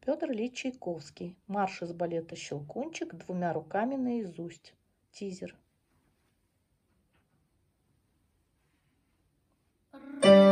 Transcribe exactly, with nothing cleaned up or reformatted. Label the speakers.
Speaker 1: Петр Ильич Чайковский. Марш из балета «Щелкунчик» двумя руками наизусть. Тизер.